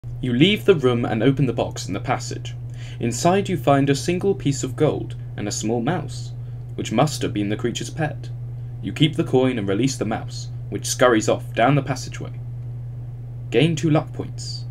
You leave the room and open the box in the passage. Inside you find a single piece of gold and a small mouse, which must have been the creature's pet. You keep the coin and release the mouse, which scurries off down the passageway. Gain 2 luck points.